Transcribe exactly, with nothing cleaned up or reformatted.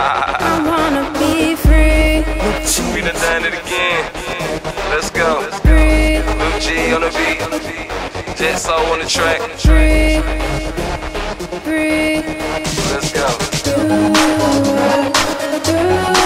I wanna be free. We done done it again. Let's go. Free, Blue G on the beat. Jet Soul on the track. free, free. Let's go. Do, do.